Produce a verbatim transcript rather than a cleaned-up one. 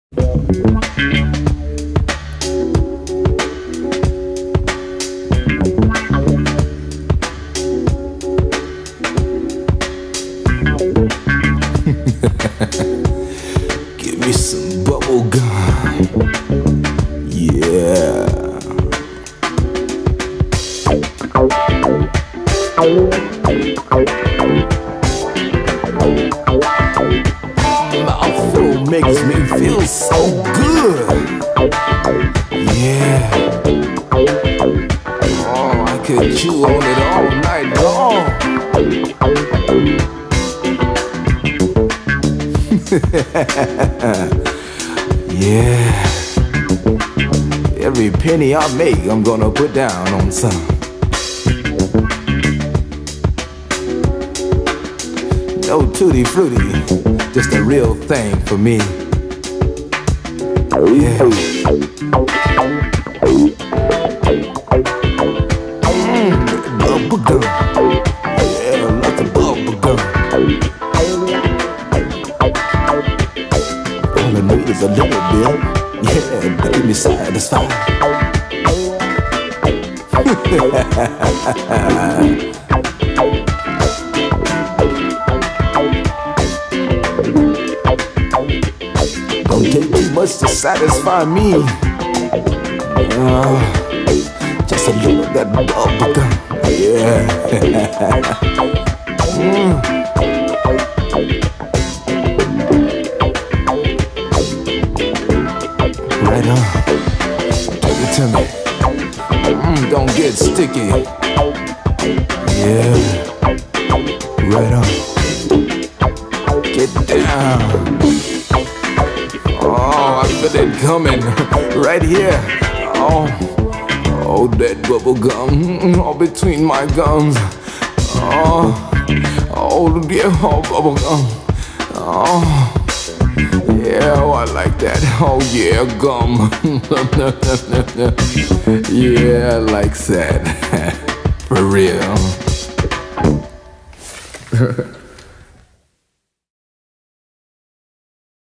Give me some bubble gum. Yeah. Mouthful makes me feel so good. Yeah. Oh, I could chew on it all night long. Yeah. Every penny I make, I'm gonna put down on some. No tutti frutti, just a real thing for me. Yeah. Mm, bubble gum. Yeah, lots of bubble gum. All I need is a little bit. Yeah, to keep me satisfied. Don't take too much to satisfy me. Uh, just a little of that bubble gum. Yeah. mm. Right on. Give it to me. Mm, don't get sticky. Yeah. Right on. Get down. Oh, I feel it coming right here. Oh, oh, that bubble gum all between my gums. Oh, oh, yeah, oh, bubble gum. Oh, yeah, oh, I like that. Oh, yeah, gum. Yeah, I like that. For real.